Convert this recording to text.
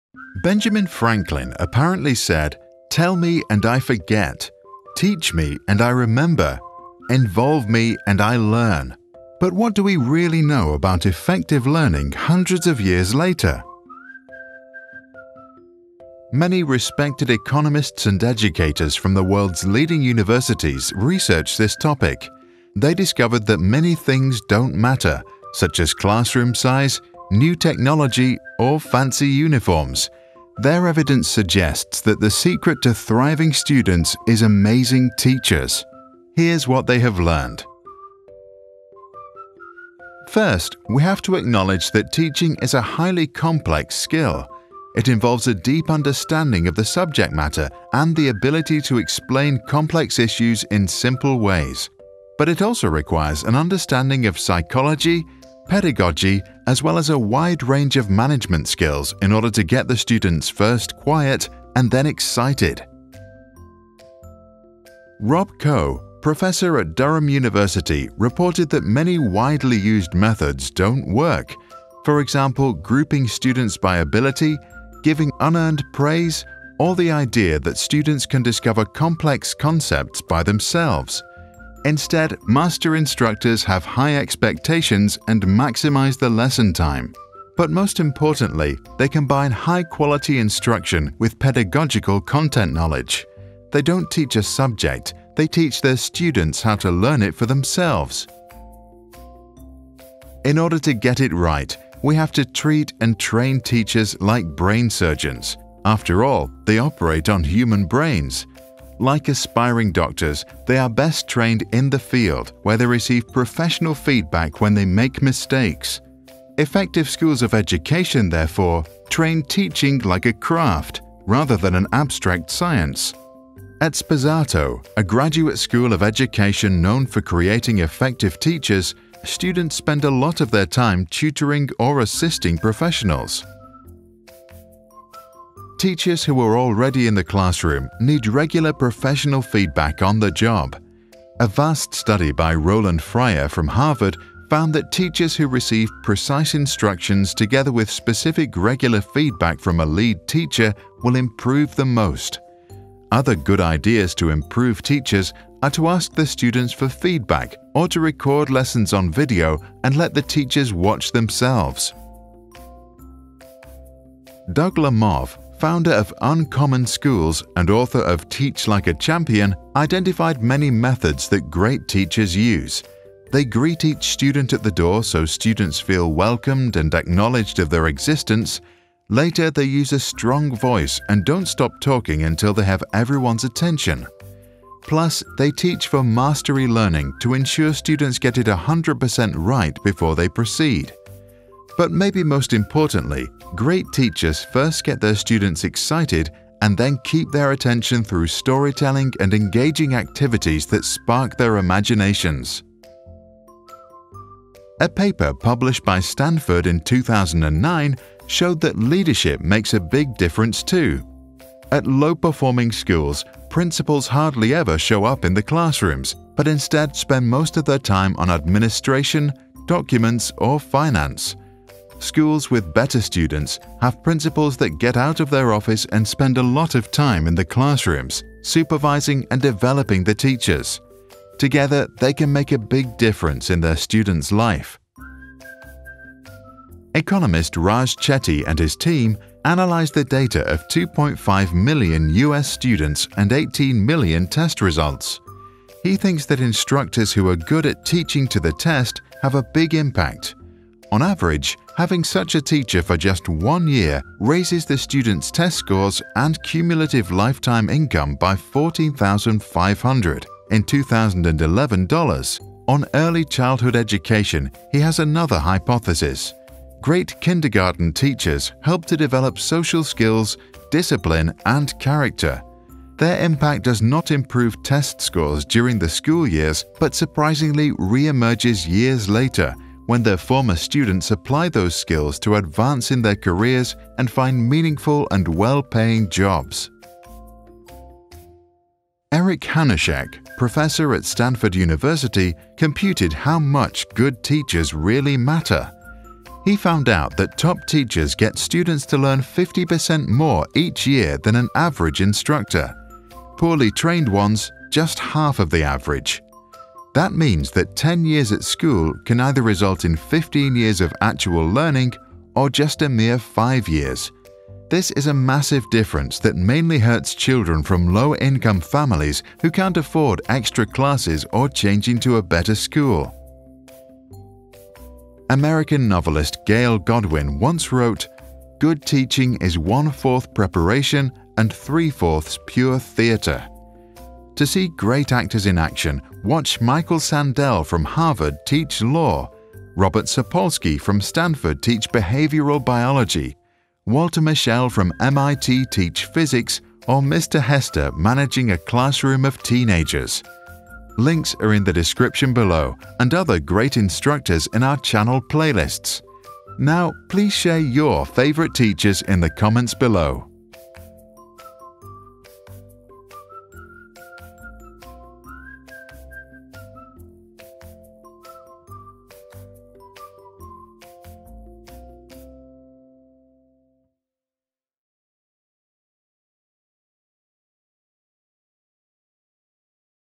Benjamin Franklin apparently said, "Tell me and I forget. Teach me and I remember. Involve me and I learn." But what do we really know about effective learning hundreds of years later? Many respected economists and educators from the world's leading universities researched this topic. They discovered that many things don't matter, such as classroom size, new technology, or fancy uniforms. Their evidence suggests that the secret to thriving students is amazing teachers. Here's what they have learned. First, we have to acknowledge that teaching is a highly complex skill. It involves a deep understanding of the subject matter and the ability to explain complex issues in simple ways. But it also requires an understanding of psychology, pedagogy, as well as a wide range of management skills in order to get the students first quiet and then excited. Rob Coe, professor at Durham University, reported that many widely used methods don't work. For example, grouping students by ability, giving unearned praise, or the idea that students can discover complex concepts by themselves. Instead, master instructors have high expectations and maximize the lesson time. But most importantly, they combine high-quality instruction with pedagogical content knowledge. They don't teach a subject, they teach their students how to learn it for themselves. In order to get it right, we have to treat and train teachers like brain surgeons. After all, they operate on human brains. Like aspiring doctors, they are best trained in the field, where they receive professional feedback when they make mistakes. Effective schools of education, therefore, train teaching like a craft, rather than an abstract science. At Sposato, a graduate school of education known for creating effective teachers, students spend a lot of their time tutoring or assisting professionals. Teachers who are already in the classroom need regular professional feedback on the job. A vast study by Roland Fryer from Harvard found that teachers who receive precise instructions together with specific regular feedback from a lead teacher will improve the most. Other good ideas to improve teachers are to ask the students for feedback or to record lessons on video and let the teachers watch themselves. Doug Lemov, founder of Uncommon Schools and author of Teach Like a Champion, identified many methods that great teachers use. They greet each student at the door so students feel welcomed and acknowledged of their existence. Later, they use a strong voice and don't stop talking until they have everyone's attention. Plus, they teach for mastery learning to ensure students get it 100% right before they proceed. But maybe most importantly, great teachers first get their students excited and then keep their attention through storytelling and engaging activities that spark their imaginations. A paper published by Stanford in 2009 showed that leadership makes a big difference too. At low-performing schools, principals hardly ever show up in the classrooms, but instead spend most of their time on administration, documents, or finance. Schools with better students have principals that get out of their office and spend a lot of time in the classrooms, supervising and developing the teachers. Together, they can make a big difference in their students' life. Economist Raj Chetty and his team analyzed the data of 2.5 million US students and 18 million test results. He thinks that instructors who are good at teaching to the test have a big impact. On average, having such a teacher for just 1 year raises the students' test scores and cumulative lifetime income by $14,500 in 2011 dollars. On early childhood education, he has another hypothesis. Great kindergarten teachers help to develop social skills, discipline, and character. Their impact does not improve test scores during the school years, but surprisingly re-emerges years later when their former students apply those skills to advance in their careers and find meaningful and well-paying jobs. Eric Hanucheck, professor at Stanford University, computed how much good teachers really matter. He found out that top teachers get students to learn 50% more each year than an average instructor. Poorly trained ones, just half of the average. That means that 10 years at school can either result in 15 years of actual learning or just a mere 5 years. This is a massive difference that mainly hurts children from low-income families who can't afford extra classes or changing to a better school. American novelist Gail Godwin once wrote, "Good teaching is 1/4 preparation and 3/4 pure theater." To see great actors in action, watch Michael Sandel from Harvard teach law, Robert Sapolsky from Stanford teach behavioral biology, Walter Mischel from MIT teach physics, or Mr. Hester managing a classroom of teenagers. Links are in the description below and other great instructors in our channel playlists. Now, please share your favorite teachers in the comments below.